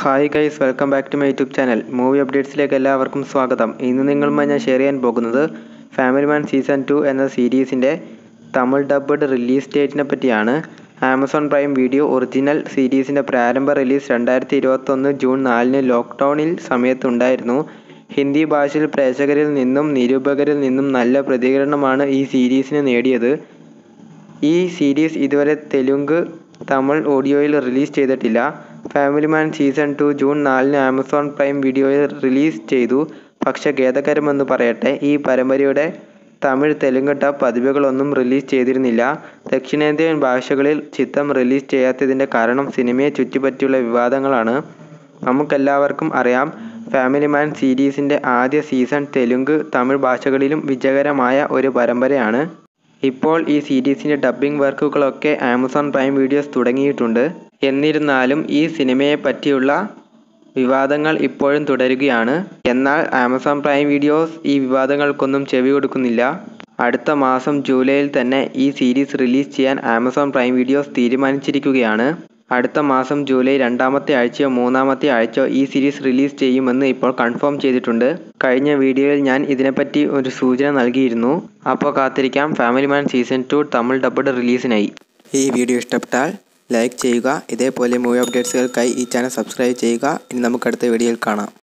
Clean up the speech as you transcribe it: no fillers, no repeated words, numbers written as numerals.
Hi guys, welcome back to my YouTube channel. Movie അപ്ഡേറ്റ്സിലേക്ക് എല്ലാവർക്കും സ്വാഗതം. ഇന്ന് നിങ്ങളുമായി ഞാൻ ഷെയർ ചെയ്യാൻ പോകുന്നത് ഫാമിലിമാൻ സീസൺ 2 എന്ന സീരീസിൻ്റെ തമിഴ് ഡബ്ഡ് റിലീസ് ഡേറ്റിനെ പറ്റിയാണ്. ആമസോൺ പ്രൈം വീഡിയോ ഒറിജിനൽ സീരീസിൻ്റെ പ്രാരംഭ റിലീസ് 2021 ജൂൺ 4 ലോക്ക്ഡൗണിൽ സമയത്തുണ്ടായിരുന്നു. ഹിന്ദി ഭാഷയിൽ പ്രേക്ഷകരിൽ നിന്നും നിരൂപകരിൽ നിന്നും നല്ല പ്രതികരണമാണ് ഈ സീരീസിന് നേടിയത്. ഈ സീരീസ് ഇതുവരെ തെലുങ്ക്, തമിഴ് ഓഡിയോയിൽ റിലീസ് ചെയ്തിട്ടില്ല. Family man season 2 June 4 Amazon Prime വീഡിയോയിൽ റിലീസ് ചെയ്തു. പക്ഷേ ഖേദകരമെന്ന് പറയട്ടെ, ഈ പരമ്പരയുടെ തമിഴ്, തെലുങ്ക് ഡബ് പതിപ്പുകളൊന്നും റിലീസ് ചെയ്തിരുന്നില്ല. ദക്ഷിണേന്ത്യൻ ഭാഷകളിൽ ചിത്രം റിലീസ് ചെയ്യാത്തതിൻ്റെ കാരണം സിനിമയെ ചുറ്റിപ്പറ്റിയുള്ള വിവാദങ്ങളാണ്. നമുക്കെല്ലാവർക്കും അറിയാം, ഫാമിലിമാൻ സീരീസിൻ്റെ ആദ്യ സീസൺ തെലുങ്ക്, തമിഴ് ഭാഷകളിലും വിജയകരമായ ഒരു പരമ്പരയാണ്. ഇപ്പോൾ ഈ സീരീസിൻ്റെ ഡബ്ബിംഗ് വർക്കുകളൊക്കെ ആമസോൺ പ്രൈം വീഡിയോസ് തുടങ്ങിയിട്ടുണ്ട്. എന്നിരുന്നാലും ഈ സിനിമയെ പറ്റിയുള്ള വിവാദങ്ങൾ ഇപ്പോഴും തുടരുകയാണ്. എന്നാൽ ആമസോൺ പ്രൈം വീഡിയോസ് ഈ വിവാദങ്ങൾക്കൊന്നും ചെവി കൊടുക്കുന്നില്ല. അടുത്ത മാസം ജൂലൈയിൽ തന്നെ ഈ സീരീസ് റിലീസ് ചെയ്യാൻ ആമസോൺ പ്രൈം വീഡിയോസ് തീരുമാനിച്ചിരിക്കുകയാണ്. അടുത്ത മാസം ജൂലൈ 2ാമത്തെ ആഴ്ചയോ 3ാമത്തെ ആഴ്ചയോ ഈ സീരീസ് റിലീസ് ചെയ്യുമെന്ന് ഇപ്പോൾ കൺഫേം ചെയ്തിട്ടുണ്ട്. കഴിഞ്ഞ വീഡിയോയിൽ ഞാൻ ഇതിനെപ്പറ്റി ഒരു സൂചന നൽകിയിരുന്നു. അപ്പോൾ കാത്തിരിക്കാം ഫാമിലിമാൻ സീസൺ 2 തമിഴ് ഡബ്ഡ് റിലീസിനായി. ഈ വീഡിയോ ഇഷ്ടപ്പെട്ടാൽ ലൈക്ക് ചെയ്യുക. ഇതേപോലെ മൂവി അപ്ഡേറ്റ്സുകൾക്കായി ഈ ചാനൽ സബ്സ്ക്രൈബ് ചെയ്യുക. ഇനി നമുക്ക് അടുത്ത വീഡിയോയിൽ കാണാം.